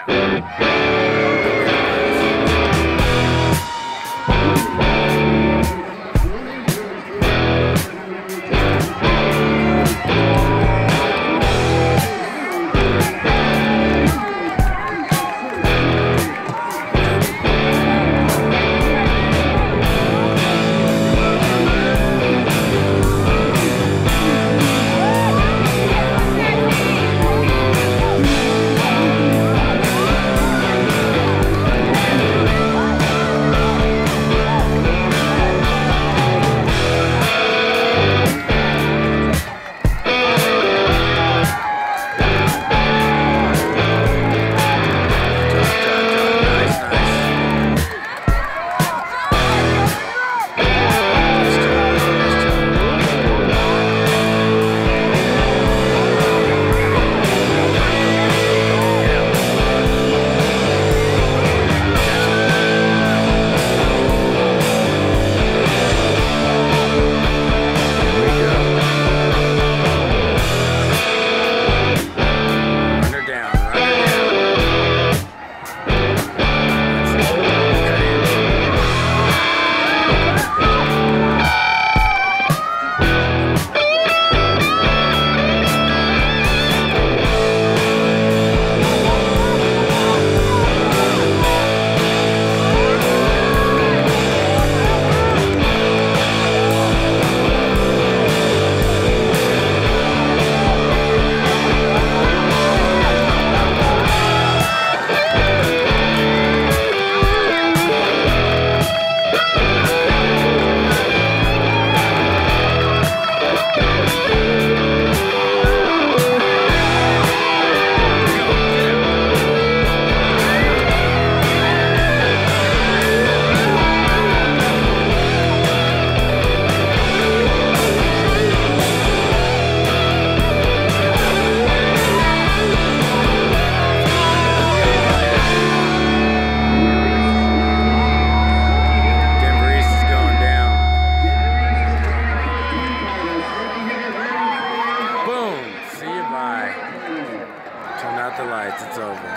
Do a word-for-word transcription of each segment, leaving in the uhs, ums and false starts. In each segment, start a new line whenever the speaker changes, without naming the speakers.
The lights, it's over.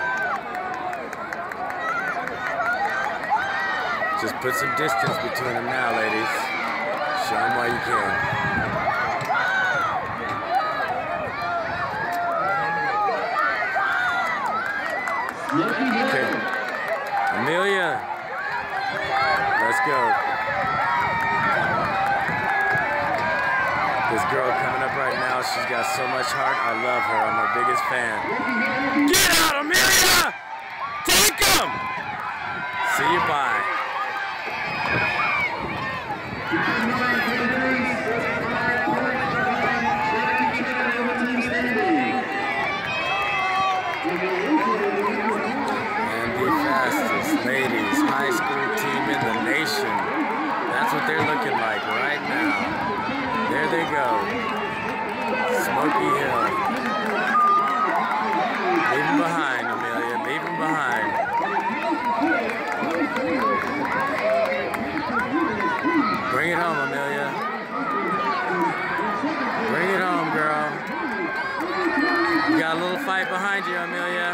Just put some distance between them now, ladies. Show them why you can. Okay. Amelia, let's go. This girl coming up right now, she's got so much heart. I love her. I'm her biggest fan. Get out, Amelia! Take him! See you, bye. And the fastest ladies high school team in the nation. That's what they're looking like right now. There they go. Smoky Hill. Leave him behind, Amelia. Leave him behind. Bring it home, Amelia. Bring it home, girl. You got a little fight behind you, Amelia.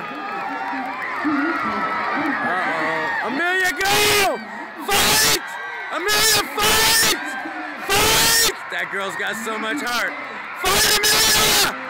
Uh-oh. Amelia, go! Fight! Amelia, fight! Fight! That girl's got so much heart. Fight, Amelia!